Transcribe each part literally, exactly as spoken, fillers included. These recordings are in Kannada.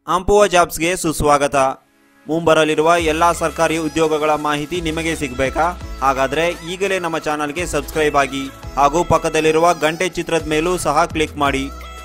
ಆಂಪುವ ಜಾಬ್ಸ್ಗೆ ಸುಸ್ವಾಗತ. ಮುಂಬರಲಿರುವ ಎಲ್ಲಾ ಸರ್ಕಾರಿ ಉದ್ಯೋಗಗಳ ಮಾಹಿತಿ ನಿಮಗೆ ಸಿಗಬೇಕಾ? ಹಾಗಾದ್ರೆ ಈಗಲೇ ನಮ್ಮ ಚಾನಲ್ಗೆ ಸಬ್ಸ್ಕ್ರೈಬ್ ಆಗಿ ಹಾಗೂ ಪಕ್ಕದಲ್ಲಿರುವ ಗಂಟೆ ಚಿತ್ರದ ಮೇಲೂ ಸಹ ಕ್ಲಿಕ್ ಮಾಡಿ.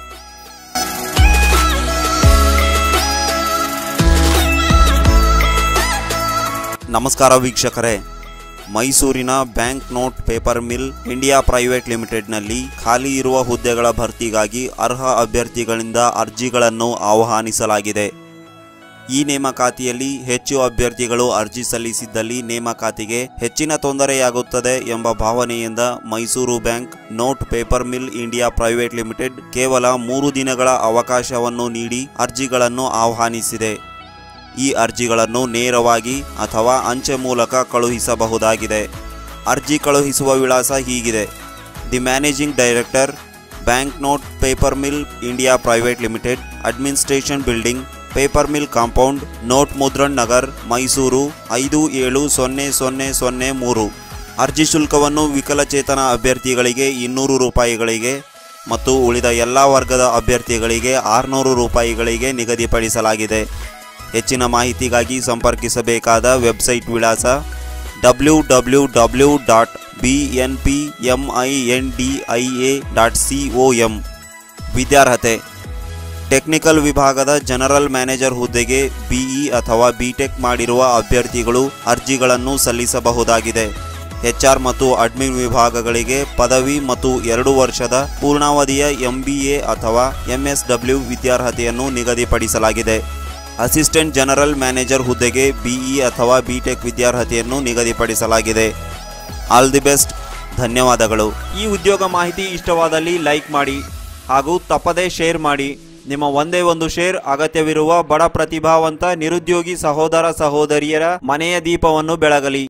ನಮಸ್ಕಾರ ವೀಕ್ಷಕರೇ, ಮೈಸೂರಿನ bank note paper mill India private ಲಿಮಿಟೆಡ್ನಲ್ಲಿ ಖಾಲಿ ಇರುವ ಹುದ್ದೆಗಳ ಭರ್ತಿಗಾಗಿ ಅರ್ಹ ಅಭ್ಯರ್ಥಿಗಳಿಂದ ಅರ್ಜಿಗಳನ್ನು ಆಹ್ವಾನಿಸಲಾಗಿದೆ. ಈ ನೇಮಕಾತಿಯಲ್ಲಿ ಹೆಚ್ಚು ಅಭ್ಯರ್ಥಿಗಳು ಅರ್ಜಿ ಸಲ್ಲಿಸಿದ್ದಲ್ಲಿ ನೇಮಕಾತಿಗೆ ಹೆಚ್ಚಿನ ತೊಂದರೆಯಾಗುತ್ತದೆ ಎಂಬ ಭಾವನೆಯಿಂದ Mysuru bank note paper mill India private limited ಕೇವಲ ಮೂರು ದಿನಗಳ ಅವಕಾಶವನ್ನು ನೀಡಿ ಅರ್ಜಿಗಳನ್ನು ಆಹ್ವಾನಿಸಿದೆ. ಈ ಅರ್ಜಿಗಳನ್ನು ನೇರವಾಗಿ ಅಥವಾ ಅಂಚೆ ಮೂಲಕ ಕಳುಹಿಸಬಹುದಾಗಿದೆ. ಅರ್ಜಿ ಕಳುಹಿಸುವ ವಿಳಾಸ ಹೀಗಿದೆ: the managing director, bank note paper mill India private limited, administration building, paper mill compound, Note Mudran Nagar, Mysuru ಐದು ಏಳು ಸೊನ್ನೆ ಸೊನ್ನೆ ಸೊನ್ನೆ ಮೂರು. ಅರ್ಜಿ ಶುಲ್ಕವನ್ನು ವಿಕಲಚೇತನ ಅಭ್ಯರ್ಥಿಗಳಿಗೆ ಇನ್ನೂರು ರೂಪಾಯಿಗಳಿಗೆ ಮತ್ತು ಉಳಿದ ಎಲ್ಲ ವರ್ಗದ ಅಭ್ಯರ್ಥಿಗಳಿಗೆ ಆರುನೂರು ರೂಪಾಯಿಗಳಿಗೆ ನಿಗದಿಪಡಿಸಲಾಗಿದೆ. ಹೆಚ್ಚಿನ ಮಾಹಿತಿಗಾಗಿ ಸಂಪರ್ಕಿಸಬೇಕಾದ ವೆಬ್ಸೈಟ್ ವಿಳಾಸ W W W dot B N P M I N D I A dot C O M. ವಿದ್ಯಾರ್ಹತೆ: ಟೆಕ್ನಿಕಲ್ ವಿಭಾಗದ ಜನರಲ್ ಮ್ಯಾನೇಜರ್ ಹುದ್ದೆಗೆ ಬಿಇ ಅಥವಾ ಬಿಟೆಕ್ ಮಾಡಿರುವ ಅಭ್ಯರ್ಥಿಗಳು ಅರ್ಜಿಗಳನ್ನು ಸಲ್ಲಿಸಬಹುದಾಗಿದೆ. ಎಚ್ಆರ್ ಮತ್ತು ಅಡ್ಮಿನ್ ವಿಭಾಗಗಳಿಗೆ ಪದವಿ ಮತ್ತು ಎರಡು ವರ್ಷದ ಪೂರ್ಣಾವಧಿಯ ಎಂಬಿಎ ಅಥವಾ ಎಂಎಸ್ಡಬ್ಲ್ಯೂ ವಿದ್ಯಾರ್ಹತೆಯನ್ನು ನಿಗದಿಪಡಿಸಲಾಗಿದೆ. ಅಸಿಸ್ಟೆಂಟ್ ಜನರಲ್ ಮ್ಯಾನೇಜರ್ ಹುದ್ದೆಗೆ ಬಿಇ ಅಥವಾ ಬಿಟೆಕ್ ವಿದ್ಯಾರ್ಹತೆಯನ್ನು ನಿಗದಿಪಡಿಸಲಾಗಿದೆ. All the best. ಧನ್ಯವಾದಗಳು. ಈ ಉದ್ಯೋಗ ಮಾಹಿತಿ ಇಷ್ಟವಾದಲ್ಲಿ ಲೈಕ್ ಮಾಡಿ ಹಾಗೂ ತಪ್ಪದೇ ಶೇರ್ ಮಾಡಿ. ನಿಮ್ಮ ಒಂದೇ ಒಂದು ಶೇರ್ ಅಗತ್ಯವಿರುವ ಬಡ ಪ್ರತಿಭಾವಂತ ನಿರುದ್ಯೋಗಿ ಸಹೋದರ ಸಹೋದರಿಯರ ಮನೆಯ ದೀಪವನ್ನು ಬೆಳಗಲಿ.